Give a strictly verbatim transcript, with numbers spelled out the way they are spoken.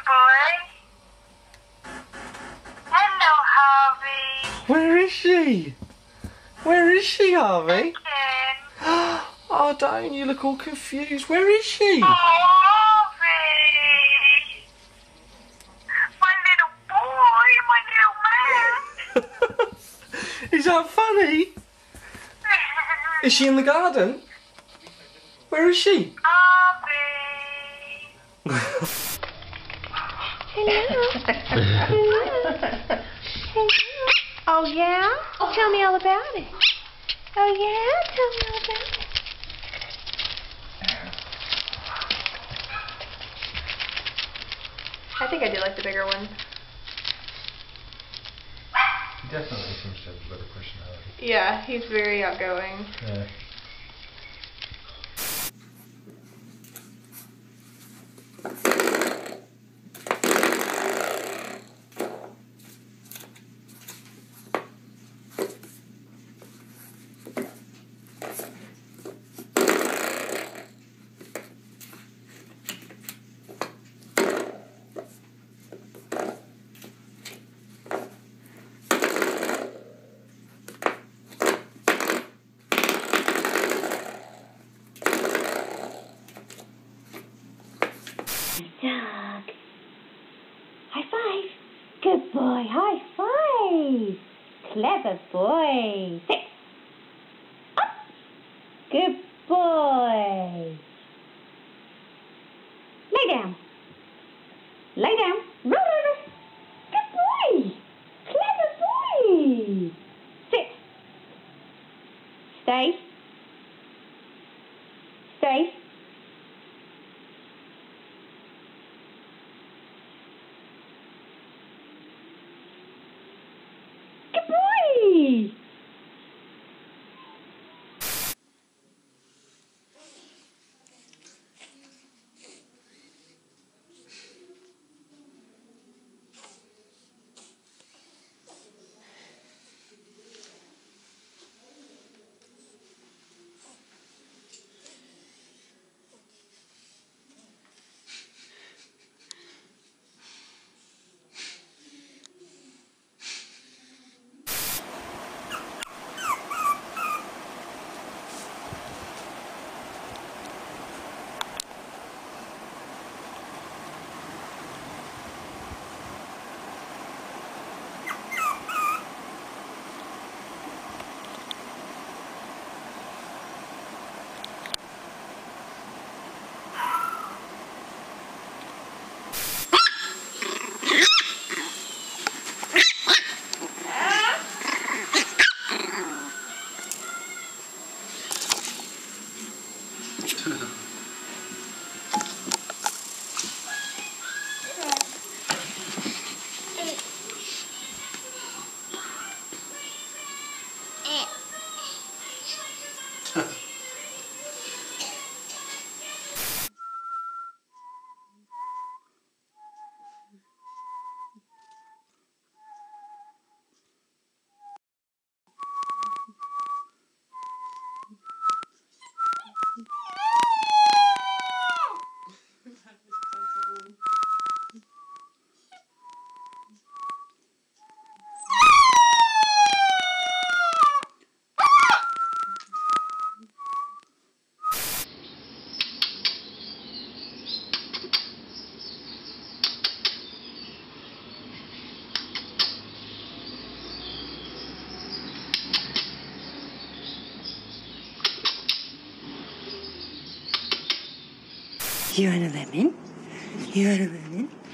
boy. Hello, Harvey. Where is she? Where is she, Harvey? Again. Oh, don't you look all confused. Where is she? Oh, Harvey. My little boy, my little man. Is that funny? Is she in the garden? Where is she? Harvey. Oh, yeah? Tell me all about it. Oh, yeah? Tell me all about it. I think I do like the bigger one. He definitely seems to have a better personality. Yeah, he's very outgoing. Yeah. Dog. High five. Good boy. High five. Clever boy. Sit. Up. Good boy. Lay down. Lay down. Roll over. Good boy. Clever boy. Sit. Stay. Stay. Good boy! You want a lemon? You want a lemon?